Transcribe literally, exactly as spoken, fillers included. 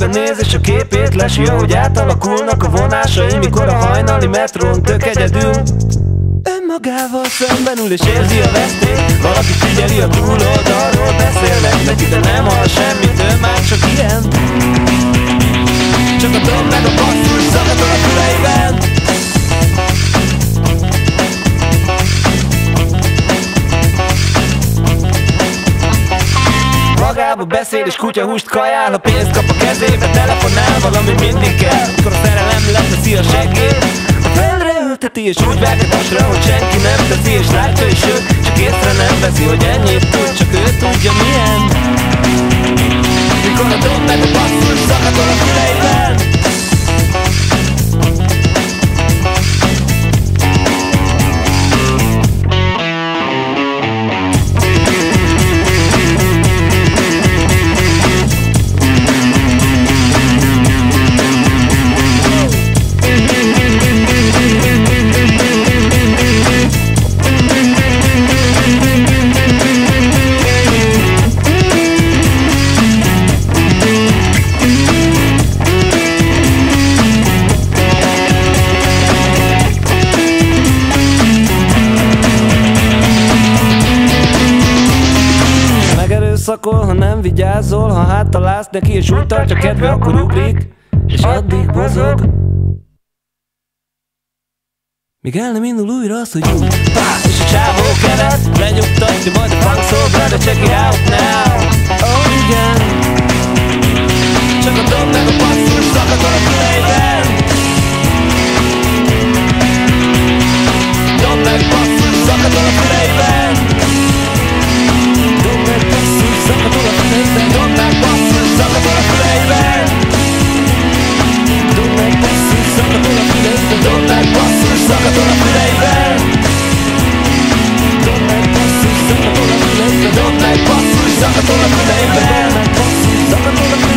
néz és a képét lesi, ahogy átalakulnak a vonásai, mikor a hajnali metrón tök egyedül önmagával szemben ül és érzi a vesztét. Valaki figyeli a túloldalról, beszélnek neki, de nem hall semmit, ő már csak ilyen. Csak a dob meg a basszus zakatol a füleiben. Magába beszél és kutyahúst kajál, ha pénzt kap a kezébe, telefonál, valami mindig kell. Mikor a szerelem leteszi a seggét, a földre ülteti és úgy vágtatásra, hogy senki nem teszi, és látja és ő csak észre nem veszi, hogy ennyit tud, csak ő tudja milyen. Mikor a dob meg a basszus zakatol a füleiben. Szakol, ha nem vigyázol, ha háttalálsz neki és úgy tartja kedve, akkor ugrik, és addig bozog, míg el nem indul újra az, hogy úgy pá, és a csávó keret lenyugtatja, majd a funk soul brother, check it out now. Oh igen, csak a dob meg a basszus zakatol a füleiben. Dob meg basszus zakatol a füleiben. Dob meg basszus zakatol a füleiben. Dob meg basszus zakatol a füleiben. Dob meg basszus zakatol a füleiben. Dob meg basszus zakatol a füleiben. Dob meg basszus zakatol a füleiben. Dob meg basszus zakatol a füleiben.